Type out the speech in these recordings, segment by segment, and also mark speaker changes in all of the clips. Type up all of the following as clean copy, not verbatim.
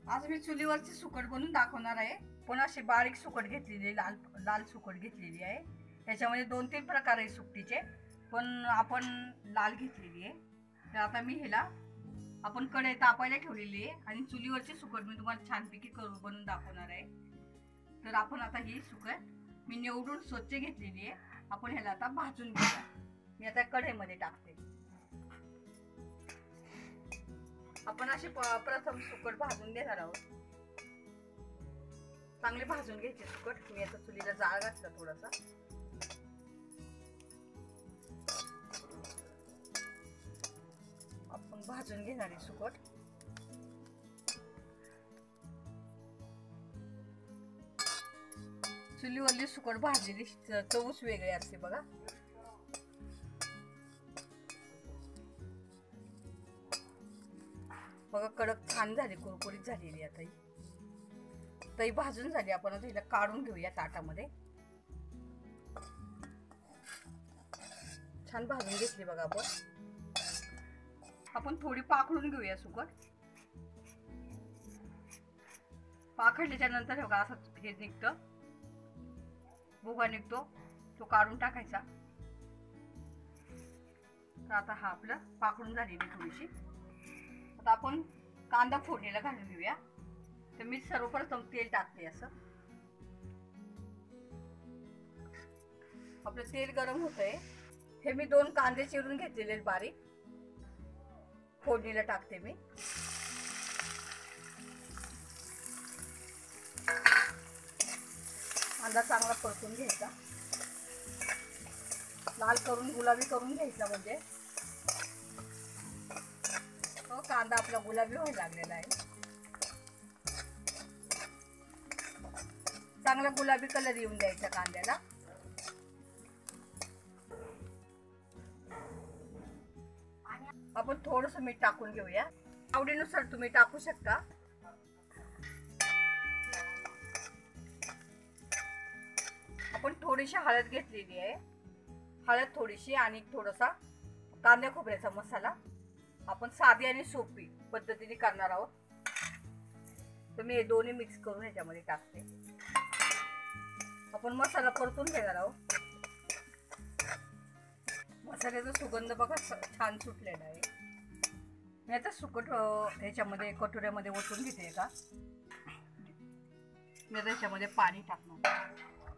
Speaker 1: आज मी चुलीवरची सुकट बनवून दाखवणार आहे. पण अशी बारीक सुकट घेतलेली, लाल लाल सुकट घेतलेली आहे. याच्यामध्ये 2-3 प्रकार आहे सुकटीचे, पण आपण लाल घेतलेली आहे. तर आता मी ह्याला आपण कढई तापायला ठेवलेली आहे आणि चुलीवरची सुकट मी तुम्हाला छानपैकी बनवून दाखवणार आहे. तर आपण आता ही सुकट मी निवडून स्वच्छ घेतलेली आहे. आपण ह्याला आता भाजून घेऊया. मी आता कढईमध्ये टाकते. आपण अशी प्रथम सुकट भाजून घेणार आहोत. चांगले भाजून घ्यायचे सुकट. मी आता चुलीला जाळ घातला थोडासा. आपण भाजून घेणार आहे सुकट. चुलीवरली सुकट भाजलेली चवच वेगळी असते बघा. बघा कडक छान झाली, कुरकुरीत झालेली. आता ही भाजून झाली. आपण आता हिला काढून घेऊया ताटामध्ये. छान भाजून घेतली बघा आपण थोडी पाखडून घेऊया सुकट. पाखडल्याच्या नंतर बघा असं हे निघतं, भुगा निघतो, तो काढून टाकायचा. तर आता हा आपलं पाखडून झालेली थोडीशी. आता आपण कांदा फोडणीला घालून घेऊया. तर मी सर्वप्रथम तेल टाकते. असं आपलं तेल गरम होतंय. हे मी 2 कांदे चिरून घेतलेले बारीक, फोडणीला टाकते मी. कांदा चांगला परतून घ्यायचा, लाल करून गुलाबी करून घ्यायचा. म्हणजे कांदा आपला गुलाबी व्हायला लागलेला आहे. चांगला गुलाबी कलर येऊन द्यायचा कांद्याला. आपण थोडंसं मीठ टाकून घेऊया. आवडीनुसार तुम्ही टाकू शकता. आपण थोडीशी हळद घेतलेली आहे. हळद थोडीशी आणि थोडासा कांदा खोबऱ्याचा मसाला. आपण साधी आणि सोपी पद्धतीने करणार आहोत. तर मी हे दोन्ही मिक्स करून ह्याच्यामध्ये टाकते. आपण मसाला परतून घेणार आहोत. मसाल्याचा सुगंध बघा छान सुटलेला आहे. मी आता सुकट ह्याच्यामध्ये कटोऱ्यामध्ये ओतून घेते का. मी आता ह्याच्यामध्ये पाणी टाकणार.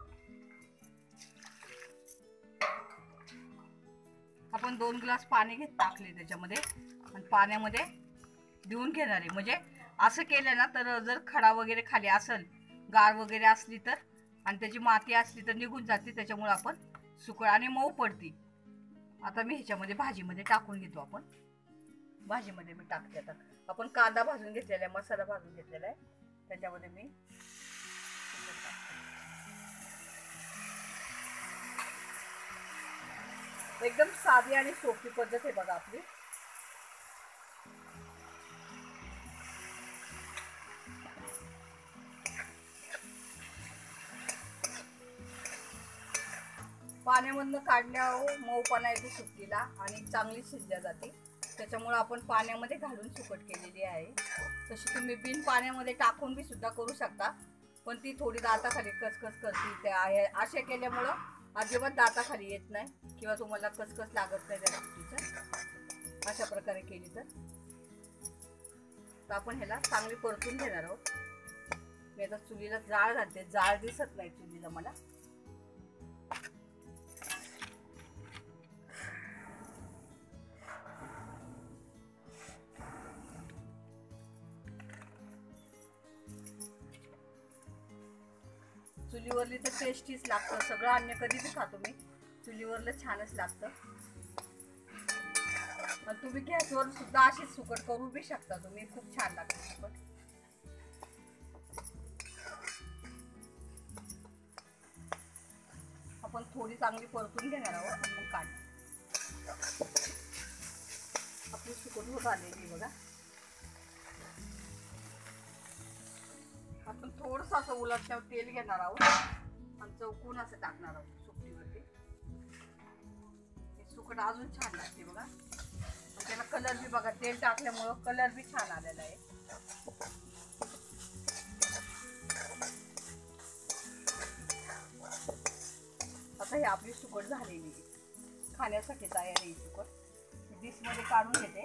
Speaker 1: आपण 2 ग्लास पाणी टाकले त्याच्यामध्ये आणि पाण्यामध्ये देऊन घेणार आहे. म्हणजे असं केलं ना तर जर खडा वगैरे खाली असेल, गार वगैरे असली तर, आणि त्याची माती असली तर निघून जाते. त्याच्यामुळे आपण सुकट आणि मऊ पडती. आता मी ह्याच्यामध्ये भाजीमध्ये टाकून घेतो. आपण भाजीमध्ये मी टाकते. आता आपण कांदा भाजून घेतलेला आहे, मसाला भाजून घेतलेला आहे. त्याच्यामध्ये मी एकदम साधी आणि सोपी पद्धत आहे बघा आपली. पाण्यामधनं काढल्यावर मऊपणा येतो सुकटीला आणि चांगली शिजल्या जाते. त्याच्यामुळे आपण पाण्यामध्ये घालून सुकट केलेली आहे. तशी तुम्ही बिन पाण्यामध्ये टाकून बी सुद्धा करू शकता, पण ती थोडी दाताखाली कचकच करते. ते अशा केल्यामुळं अजिबात दाताखाली येत नाही किंवा तुम्हाला कचकच लागत नाही त्या सुकटीचं. अशा प्रकारे केली तर आपण ह्याला चांगली परतून घेणार आहोत. मी आता चुलीला जाळ घालते. जाळ दिसत नाही चुलीला मला. चुलीवरली तर टेस्टीच लागतं. सगळं अन्य कधी बी खातो मी, चुलीवरलं छानच लागतं. पण तुम्ही गॅसवर सुद्धा अशीच सुकट करू बी शकता तुम्ही. खूप छान लागते सुकट. आपण थोडी चांगली परतून घेणार आहोत. मग काढ आपली सुकट होत आलेली बघा. आपण थोडंसं असं उलटल्यावर तेल घेणार आहोत आणि चौकून असं टाकणार आहोत सुकटीवरती. सुकट अजून छान लागते बघा. त्याला कलर बी बघा, तेल टाकल्यामुळं कलर बी छान आलेला आहे. ही आपली सुकट झालेली आहे, खाण्यासाठी तयार आहे. सुकट डिशमध्ये काढून घेते.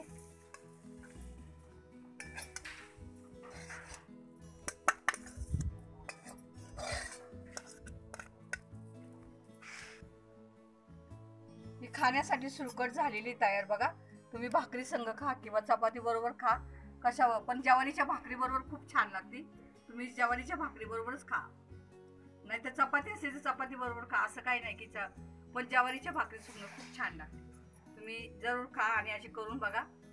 Speaker 1: ही खाण्यासाठी सुकट झालेली तयार. बघा, तुम्ही भाकरी संग खा किंवा चपाती बरोबर खा, कशावर पण ज्वारीच्या भाकरी बरोबर खूप छान लागते. तुम्ही ज्वारीच्या भाकरी बरोबरच खा, नाही तर चपाती असेल तर चपाती बरोबर खा, असं काही नाही की पण ज्वारीच्या भाकरी सुद्धा खूप छान लागते. तुम्ही जरूर खा आणि अशी करून बघा.